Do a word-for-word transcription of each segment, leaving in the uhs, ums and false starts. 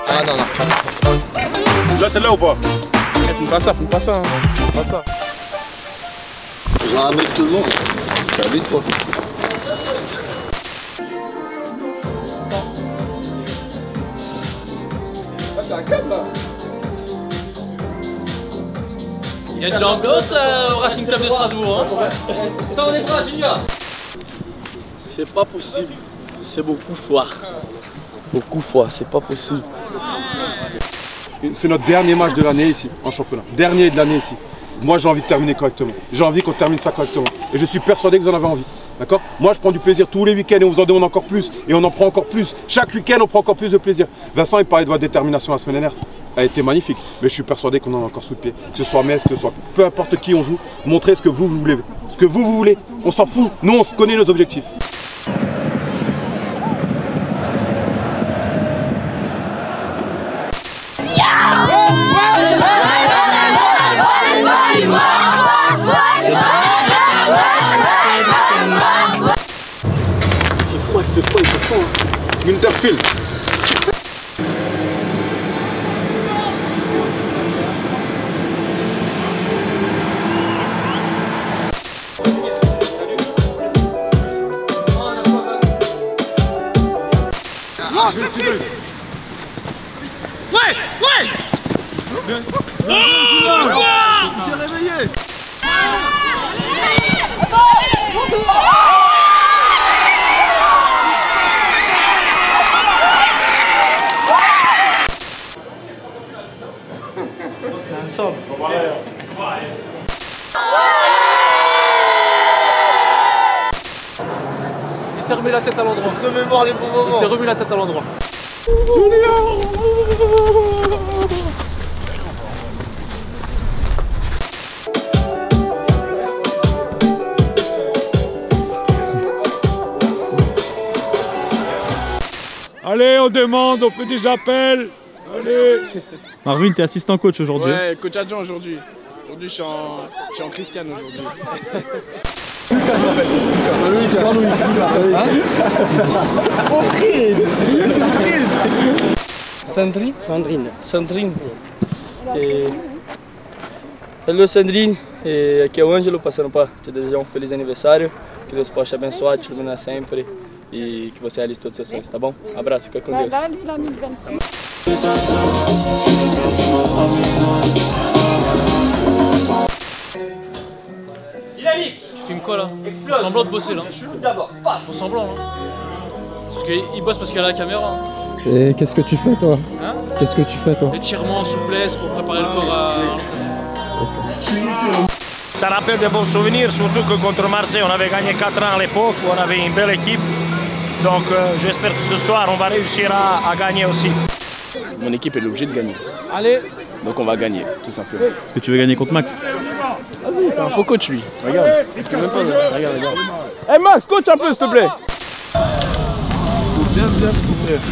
Ah non, non. Là, celle-là ou pas? Fais pas ça, fais pas ça. Hein. Fais pas ça. Je ramène tout le monde. Ça vite toi. Ah, c'est un câble là. Il y a de l'ambiance euh, au Racing Club de Strasbourg. Hein. Attends les bras, Junior. C'est pas possible. C'est beaucoup froid. Beaucoup froid, c'est pas possible. C'est notre dernier match de l'année ici, en championnat. Dernier de l'année ici. Moi, j'ai envie de terminer correctement. J'ai envie qu'on termine ça correctement. Et je suis persuadé que vous en avez envie. D'accord? Moi, je prends du plaisir tous les week-ends et on vous en demande encore plus. Et on en prend encore plus. Chaque week-end, on prend encore plus de plaisir. Vincent, il parlait de votre détermination la semaine dernière. Elle a été magnifique. Mais je suis persuadé qu'on en a encore sous le pied. Que ce soit Metz, que ce soit peu importe qui on joue, montrez ce que vous, vous voulez. Ce que vous, vous voulez. On s'en fout. Nous, on connaît nos objectifs. Il fait froid, il fait froid, il fait froid. Hein. Winterfield. Ah, ouais, ouais. Oh, il s'est réveillé. Ensemble. Il s'est remis la tête à l'endroit. On se remémore les bons moments. Il s'est remis la tête à l'endroit. Allez, on demande, on fait des appels. Allez. Marvin, t'es assistant coach aujourd'hui. Ouais, coach adjoint aujourd'hui. Aujourd'hui, je suis en, je suis en Christiane aujourd'hui. Sandrine Sandrine. Sandrine. E... Hello Sandrine, e... aqui é o Ângelo passando para te desejar um feliz aniversário. Que Deus possa te abençoar, te iluminar sempre e que você realize todos os seus sonhos, tá bom? Abraço, fica com Deus. Dynamique. Tu filmes quoi là? Explose. Faut semblant de bosser là. D'abord, paf. Faut semblant là. Parce qu'il bosse parce qu'il y a la caméra. Hein. Et qu'est-ce que tu fais toi? Hein? Qu'est-ce que tu fais toi? Étirement, souplesse pour préparer le corps à... Ça rappelle de bons souvenirs, surtout que contre Marseille on avait gagné quatre ans à l'époque, où on avait une belle équipe. Donc euh, j'espère que ce soir on va réussir à, à gagner aussi. Mon équipe est obligée de gagner. Allez. Donc on va gagner, tout simplement. Est-ce que tu veux gagner contre Max? Ah oui, t'es un faux coach lui. Regarde. Tu peux même pas. Regarde, regarde. Eh hey Max, coach un peu s'il te plaît. Faut bien bien se couvrir.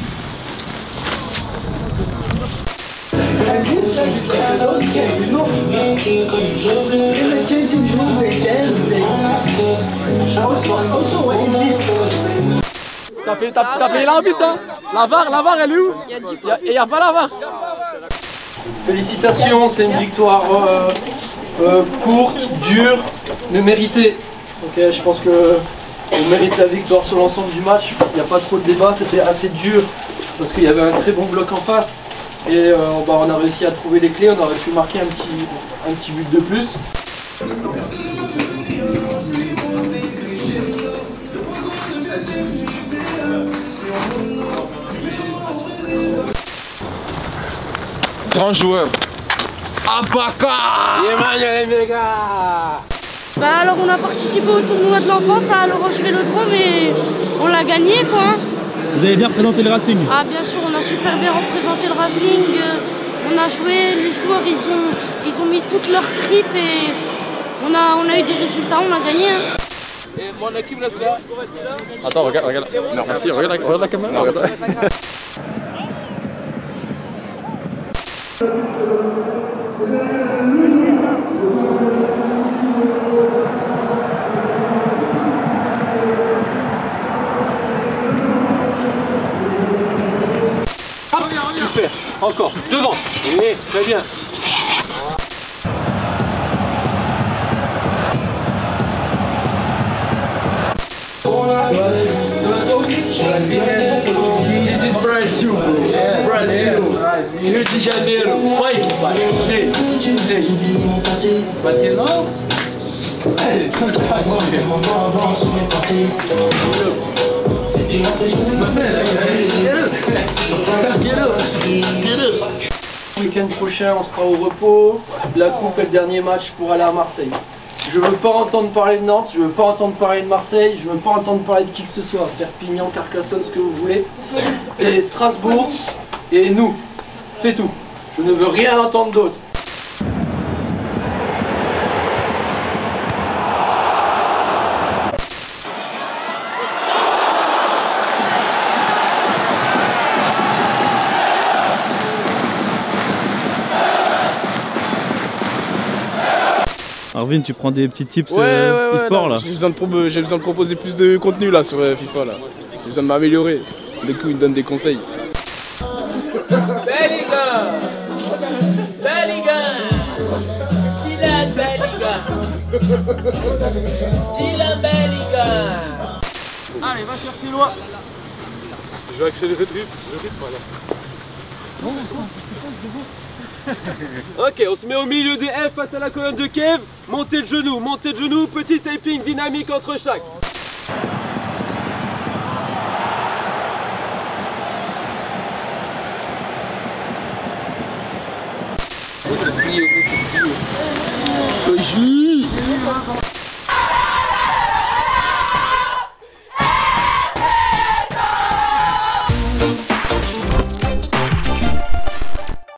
T'as fait, t'as payé l'arbitre hein? La V A R, la V A R elle est où? Il n'y a, a pas la V A R. Félicitations, c'est une victoire euh, euh, courte, dure, mais méritée. Okay, je pense que on mérite la victoire sur l'ensemble du match. Il n'y a pas trop de débat, c'était assez dur parce qu'il y avait un très bon bloc en face. Et euh, bah, on a réussi à trouver les clés, on aurait pu marquer un petit, un petit but de plus. Grand joueur. Abaka Emmanuel Emega. Bah alors on a participé au tournoi de l'enfance à l'Orange Vélodrome et on l'a gagné quoi. Vous avez bien représenté le Racing? Ah bien sûr, on a super bien représenté le Racing. On a joué, les joueurs ils ont, ils ont mis toute leur tripes et on a, on a eu des résultats, on a gagné. Hein. Et mon équipe reste là. Attends, regarde, regarde. Non, merci, regarde la, regarde la caméra. Non, regarde. encore, devant. Oui, très bien. This is Brazil, bro. Yeah, Brazil. Rio de Janeiro. Vai, pai. Três. Três. Bateu não? Le week-end prochain, on sera au repos. La coupe est le dernier match pour aller à Marseille. Je veux pas entendre parler de Nantes, je veux pas entendre parler de Marseille, je veux pas entendre parler de qui que ce soit. Perpignan, Carcassonne, ce que vous voulez. C'est Strasbourg et nous. C'est tout. Je ne veux rien entendre d'autre. Arvin, tu prends des petits tips ouais, euh, ouais, ouais, e-sport là. J'ai besoin, besoin de proposer plus de contenu là sur euh, FIFA là. J'ai besoin de m'améliorer. Du coup, il me donne des conseils. Bellingham, Bellingham, Kylian Bellingham, Kylian Bellingham. Allez, va chercher loin. Je vais accélérer le rythme, le rythme voilà. Ok, on se met au milieu des F face à la colonne de Kev. Montez de genoux, montez de genoux, petit taping dynamique entre chaque. Hoje